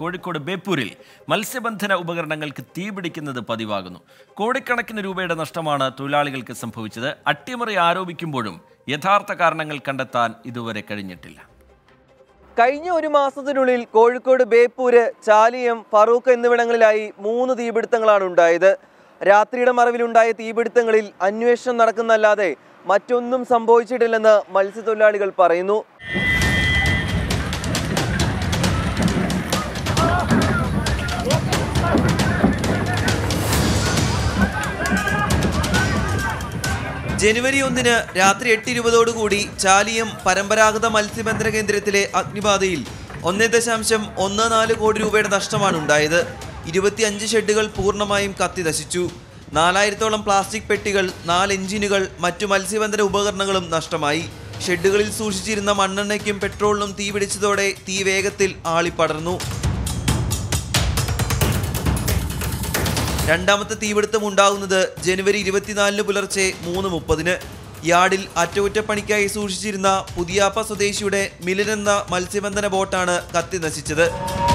കോഴിക്കോട് ബേപ്പൂരിൽ മത്സ്യബന്ധന ഉപകരണങ്ങൾക്ക് തീപിടിക്കുന്നത് പതിവാകുന്നു. കോടിക്കണക്കിന് രൂപയുടെ നഷ്ടമാണ് തൊഴിലാളികൾക്ക് സംഭവിച്ചത്. അട്ടിമറി ആരോപിക്കുമ്പോഴും യഥാർത്ഥ കാരണങ്ങൾ കണ്ടെത്താൻ ഇതുവരെ കഴിഞ്ഞിട്ടില്ല. കഴിഞ്ഞ ഒരു മാസത്തിനുള്ളിൽ കോഴിക്കോട് ബേപ്പൂര്, ചാലിയം, ഫറൂഖ് എന്നിവിടങ്ങളിലായി 3 തീപിടുത്തങ്ങളാണ് ഉണ്ടായത്. രാത്രിയുടെ മറവിലുണ്ടായ തീപിടുത്തങ്ങളിൽ അന്വേഷണം നടക്കുന്നല്ലാതെ മറ്റൊന്നും സംഭവിച്ചിട്ടില്ലെന്ന് മത്സ്യത്തൊഴിലാളികൾ പറയുന്നു. ജനുവരി 1 രാത്രി 8:20 ചാലിയം പരമ്പരാഗത മത്സ്യബന്ധന കേന്ദ്രത്തിലെ അഗ്നിബാധയിൽ 1.14 കോടി രൂപയുടെ നഷ്ടമാണ് ഉണ്ടായത്. 25 ഷെഡുകൾ പൂർണ്ണമായും കത്തി നശിച്ചു. 4000-ഓളം പ്ലാസ്റ്റിക് പെട്ടികൾ, 4 എഞ്ചിനുകൾ, മറ്റു മത്സ്യബന്ധന ഉപകരണങ്ങളും നഷ്ടമായി. ഷെഡുകളിൽ സൂക്ഷിച്ചിരുന്ന മണ്ണെണ്ണയ്ക്കും പെട്രോളിനും തീപിടിച്ചതോടെ തീ വേഗത്തിൽ ആളിപ്പടർന്നു. രണ്ടാമത്തെ തീപിടുത്തം ഉണ്ടാകുന്നത് ജനുവരി 24 പുലർച്ചെ 3:30. യാർഡിൽ അറ്റകുറ്റപ്പണിക്കായി സൂക്ഷിച്ചിരുന്ന പുതിയാപ്പ സ്വദേശിയുടെ മിലൻ എന്ന മത്സ്യബന്ധന ബോട്ടാണ് കത്തി നശിച്ചത്.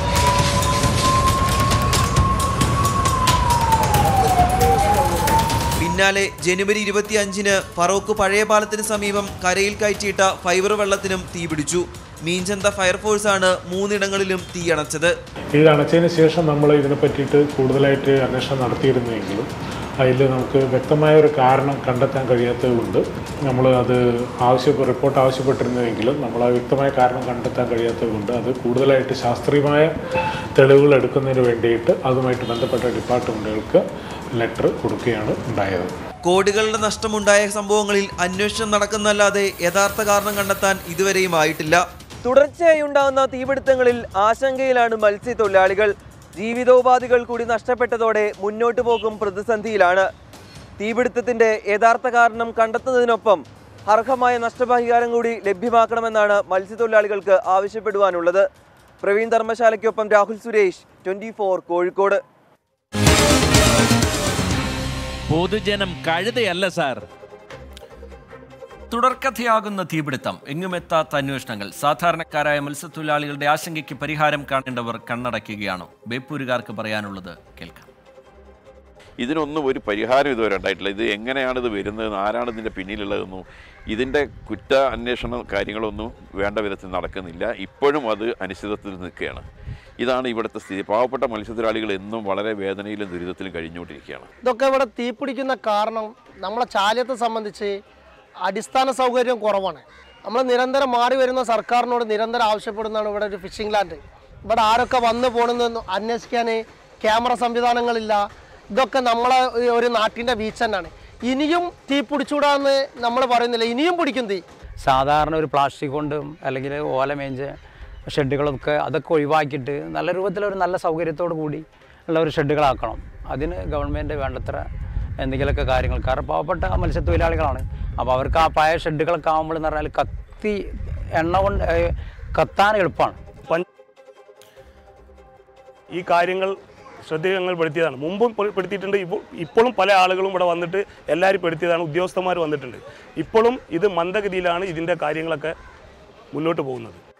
പിന്നാലെ ജനുവരി 25 ഫറൂഖ് പഴയ പാലത്തിന് സമീപം കരയിൽ കയറ്റിയിട്ട ഫൈബർ വെള്ളത്തിനും തീപിടിച്ചു. മീൻചന്ത ഫയർഫോഴ്സാണ് 3 ഇടങ്ങളിലും തീയണച്ചത്. ഇത് അണച്ചതിന് ശേഷം നമ്മൾ ഇതിനെ പറ്റിയിട്ട് കൂടുതലായിട്ട് അന്വേഷണം നടത്തിയിരുന്നെങ്കിലും അതിൽ നമുക്ക് വ്യക്തമായ ഒരു കാരണം കണ്ടെത്താൻ കഴിയാത്തതുകൊണ്ട് നമ്മൾ അത് റിപ്പോർട്ട് ആവശ്യപ്പെട്ടിരുന്നെങ്കിലും നമ്മൾ ആ വ്യക്തമായ കാരണം കണ്ടെത്താൻ കഴിയാത്തതുകൊണ്ട് അത് കൂടുതലായിട്ട് ശാസ്ത്രീയമായ തെളിവുകൾ എടുക്കുന്നതിന് വേണ്ടിയിട്ട് അതുമായിട്ട് ബന്ധപ്പെട്ട ഡിപ്പാർട്ട്മെൻറ്റുകൾക്ക് ലെറ്റർ കൊടുക്കുകയാണ് ഉണ്ടായത്. കോടികളുടെ നഷ്ടമുണ്ടായ സംഭവങ്ങളിൽ അന്വേഷണം നടക്കുന്നല്ലാതെ യഥാർത്ഥ കാരണം കണ്ടെത്താൻ ഇതുവരെയും ആയിട്ടില്ല. തുടർച്ചയായി ഉണ്ടാകുന്ന തീപിടുത്തങ്ങളിൽ ആശങ്കയിലാണ് മത്സ്യത്തൊഴിലാളികൾ. ജീവിതോപാധികൾ കൂടി നഷ്ടപ്പെട്ടതോടെ മുന്നോട്ടു പോകും പ്രതിസന്ധിയിലാണ്. തീപിടുത്തത്തിന്റെ യഥാർത്ഥ കാരണം കണ്ടെത്തുന്നതിനൊപ്പം അർഹമായ നഷ്ടപരിഹാരം കൂടി ലഭ്യമാക്കണമെന്നാണ് മത്സ്യത്തൊഴിലാളികൾക്ക് ആവശ്യപ്പെടുവാനുള്ളത്. പ്രവീൺ ധർമ്മശാലയ്ക്കൊപ്പം രാഹുൽ സുരേഷ്, 24 കോഴിക്കോട്. പൊതുജനം കഴുതയല്ല സാർ. തുടർക്കഥയാകുന്ന തീപിടുത്തം, എങ്ങുമെത്താത്ത അന്വേഷണങ്ങൾ. സാധാരണക്കാരായ മത്സ്യത്തൊഴിലാളികളുടെ ആശങ്കയ്ക്ക് പരിഹാരം കാണേണ്ടവർ കണ്ണടയ്ക്കുകയാണോ? ബേപ്പൂരുകാർക്ക് പറയാനുള്ളത് കേൾക്കാം. ഇതിനൊന്നും ഒരു പരിഹാരം ഇതുവരെ ഉണ്ടായിട്ടില്ല. ഇത് എങ്ങനെയാണ് ഇത് വരുന്നത്, ആരാണ് ഇതിൻ്റെ പിന്നിലുള്ളതെന്നും ഇതിൻ്റെ കുറ്റ അന്വേഷണ കാര്യങ്ങളൊന്നും വേണ്ട വിധത്തിൽ നടക്കുന്നില്ല. ഇപ്പോഴും അത് അനിശ്ചിതത്വത്തിൽ നിൽക്കുകയാണ്. ഇതാണ് ഇവിടുത്തെ സ്ഥിതി. പാവപ്പെട്ട മത്സ്യത്തൊഴിലാളികൾ എന്നും വളരെ വേദനയിലും ദുരിതത്തിലും കഴിഞ്ഞുകൊണ്ടിരിക്കുകയാണ്. ഇതൊക്കെ ഇവിടെ തീപിടിക്കുന്ന കാരണം നമ്മളെ ചാലിയത്തെ സംബന്ധിച്ച് അടിസ്ഥാന സൗകര്യം കുറവാണ്. നമ്മൾ നിരന്തരം മാറി വരുന്ന സർക്കാരിനോട് നിരന്തരം ആവശ്യപ്പെടുന്നതാണ് ഇവിടെ ഒരു ഫിഷിംഗ് ലാൻഡ്. ഇവിടെ ആരൊക്കെ വന്നു പോകണമെന്ന് അന്വേഷിക്കാൻ ക്യാമറ സംവിധാനങ്ങളില്ല. ഇതൊക്കെ നമ്മളെ ഒരു നാട്ടിൻ്റെ വീഴ്ച തന്നെയാണ്. ഇനിയും തീ പിടിച്ചുകൂടാന്ന് നമ്മൾ പറയുന്നില്ല, ഇനിയും പിടിക്കും തീ. സാധാരണ ഒരു പ്ലാസ്റ്റിക് കൊണ്ടും അല്ലെങ്കിൽ ഓലമേഞ്ച് ഷെഡുകളൊക്കെ അതൊക്കെ ഒഴിവാക്കിയിട്ട് നല്ല രൂപത്തിലൊരു നല്ല സൗകര്യത്തോടു കൂടി ഉള്ള ഒരു ഷെഡുകളാക്കണം. അതിന് ഗവൺമെൻറ് വേണ്ടത്ര എന്തെങ്കിലുമൊക്കെ കാര്യങ്ങൾ, കാരണം പാവപ്പെട്ട മത്സ്യത്തൊഴിലാളികളാണ്. അപ്പോൾ അവർക്ക് ആ പഴയ ഷെഡുകളൊക്കെ ആകുമ്പോൾ എന്ന് പറഞ്ഞാൽ കത്തി എണ്ണ കൊണ്ട് കത്താൻ എളുപ്പമാണ്. ഈ കാര്യങ്ങൾ ശ്രദ്ധകൾ പെടുത്തിയതാണ്. മുമ്പും പെടുത്തിയിട്ടുണ്ട്. ഇപ്പോഴും പല ആളുകളും ഇവിടെ വന്നിട്ട് എല്ലാവരും പെടുത്തിയതാണ്. ഉദ്യോഗസ്ഥന്മാർ വന്നിട്ടുണ്ട്. ഇപ്പോഴും ഇത് മന്ദഗതിയിലാണ് ഇതിൻ്റെ കാര്യങ്ങളൊക്കെ മുന്നോട്ട് പോകുന്നത്.